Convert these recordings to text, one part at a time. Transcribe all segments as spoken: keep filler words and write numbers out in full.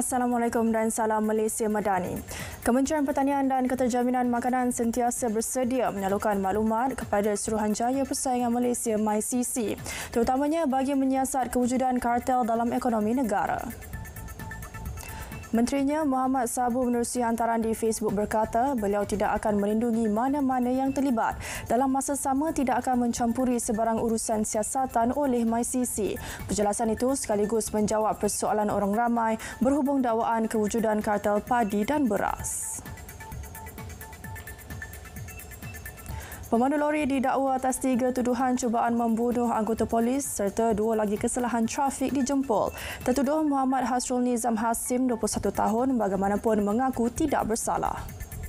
Assalamualaikum dan salam Malaysia Madani. Kementerian Pertanian dan Keterjaminan Makanan sentiasa bersedia menyalurkan maklumat kepada Suruhanjaya Persaingan Malaysia M I C C, terutamanya bagi menyiasat kewujudan kartel dalam ekonomi negara. Menterinya Muhammad Sabu menerusi hantaran di Facebook berkata beliau tidak akan melindungi mana-mana yang terlibat, dalam masa sama tidak akan mencampuri sebarang urusan siasatan oleh M I C C. Penjelasan itu sekaligus menjawab persoalan orang ramai berhubung dakwaan kewujudan kartel padi dan beras. Pemandu lori didakwa atas tiga tuduhan cubaan membunuh anggota polis serta dua lagi kesalahan trafik di Jempol. Tertuduh Muhammad Hasrul Nizam Hasim, dua puluh satu tahun, bagaimanapun mengaku tidak bersalah.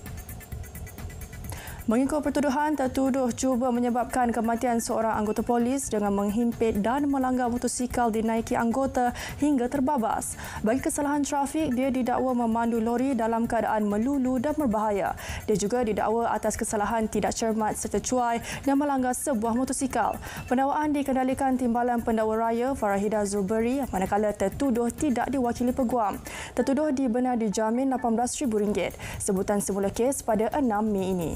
Mengikut pertuduhan, tertuduh cuba menyebabkan kematian seorang anggota polis dengan menghimpit dan melanggar motosikal dinaiki anggota hingga terbabas. Bagi kesalahan trafik, dia didakwa memandu lori dalam keadaan melulu dan berbahaya. Dia juga didakwa atas kesalahan tidak cermat serta cuai dan melanggar sebuah motosikal. Pendakwaan dikendalikan Timbalan Pendakwa Raya Farahida Zuberi, manakala tertuduh tidak diwakili peguam. Tertuduh dibenar dijamin lapan belas ribu ringgit. Sebutan semula kes pada enam Mei ini.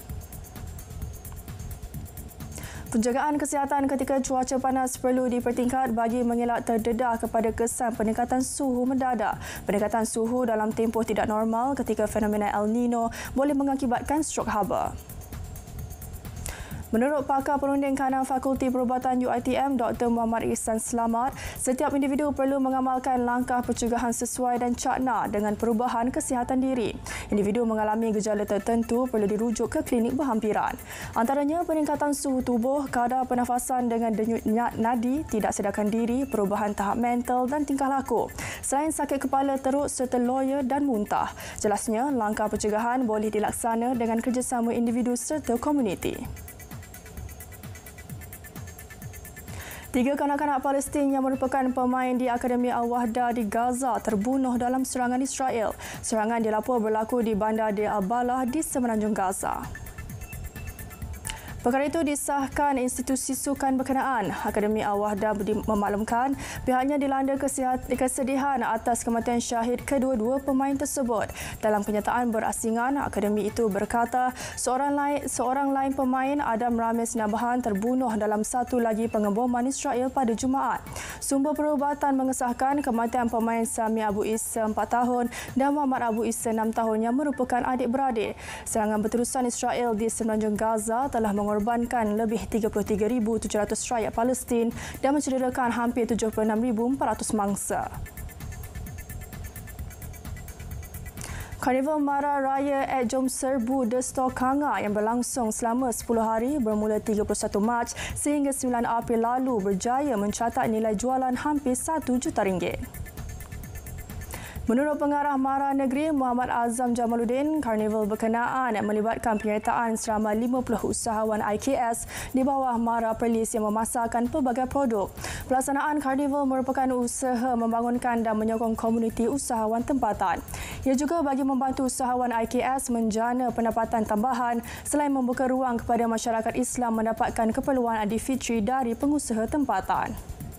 Penjagaan kesihatan ketika cuaca panas perlu dipertingkat bagi mengelak terdedah kepada kesan peningkatan suhu mendadak. Peningkatan suhu dalam tempoh tidak normal ketika fenomena El Nino boleh mengakibatkan strok haba. Menurut pakar perunding kanan Fakulti Perubatan U I T M Doktor Muhammad Ihsan Selamat, setiap individu perlu mengamalkan langkah pencegahan sesuai dan cakna dengan perubahan kesihatan diri. Individu mengalami gejala tertentu perlu dirujuk ke klinik berhampiran. Antaranya peningkatan suhu tubuh, kadar pernafasan dengan denyut nadi, tidak sedarkan diri, perubahan tahap mental dan tingkah laku. Selain sakit kepala teruk serta loya dan muntah. Jelasnya, langkah pencegahan boleh dilaksana dengan kerjasama individu serta komuniti. Tiga kanak-kanak Palestin yang merupakan pemain di Akademi Al-Wahda di Gaza terbunuh dalam serangan Israel. Serangan dilapor berlaku di bandar Deir al-Balah di semenanjung Gaza. Perkara itu disahkan institusi sukan berkenaan. Akademi Al-Wahda memaklumkan pihaknya dilanda kesedihan atas kematian syahid kedua-dua pemain tersebut. Dalam kenyataan berasingan, akademi itu berkata seorang lain, seorang lain pemain, Adam Ramis Nabahan, terbunuh dalam satu lagi pengeboman Israel pada Jumaat. Sumber perubatan mengesahkan kematian pemain Sami Abu Issa empat tahun dan Muhammad Abu Issa enam tahun yang merupakan adik-beradik. Serangan berterusan Israel di semenanjung Gaza telah mengorbankan lebih tiga puluh tiga ribu tujuh ratus rakyat Palestin dan mencederakan hampir tujuh puluh enam ribu empat ratus mangsa. Karnival Mara Raya at Jom Serbu The Store Kanga yang berlangsung selama sepuluh hari bermula tiga puluh satu Mac sehingga sembilan April lalu berjaya mencatat nilai jualan hampir satu juta ringgit. Menurut pengarah Mara Negeri Muhammad Azam Jamaluddin, karnival berkenaan melibatkan penyertaan selama lima puluh usahawan I K S di bawah Mara Perlis yang memasarkan pelbagai produk. Pelaksanaan karnival merupakan usaha membangunkan dan menyokong komuniti usahawan tempatan. Ia juga bagi membantu usahawan I K S menjana pendapatan tambahan selain membuka ruang kepada masyarakat Islam mendapatkan keperluan Aidilfitri dari pengusaha tempatan.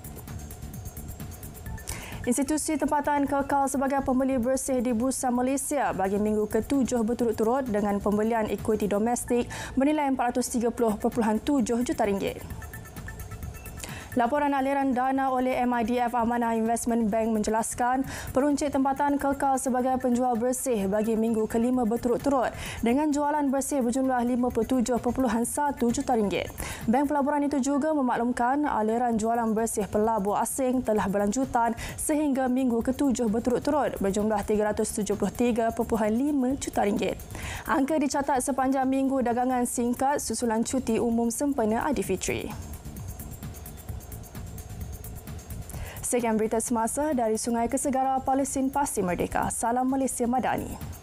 Institusi tempatan kekal sebagai pembeli bersih di Bursa Malaysia bagi minggu ketujuh berturut-turut dengan pembelian ekuiti domestik bernilai empat ratus tiga puluh perpuluhan tujuh juta ringgit. Laporan aliran dana oleh M I D F Amanah Investment Bank menjelaskan peruncit tempatan kekal sebagai penjual bersih bagi minggu kelima berturut-turut dengan jualan bersih berjumlah lima puluh tujuh perpuluhan satu juta ringgit. Bank pelaburan itu juga memaklumkan aliran jualan bersih pelabur asing telah berlanjutan sehingga minggu ketujuh berturut-turut berjumlah tiga ratus tujuh puluh tiga perpuluhan lima juta ringgit. Angka dicatat sepanjang minggu dagangan singkat susulan cuti umum sempena Aidilfitri. Sekian berita semasa dari Sungai Kesegara Palestin Pasti Merdeka. Salam Malaysia Madani.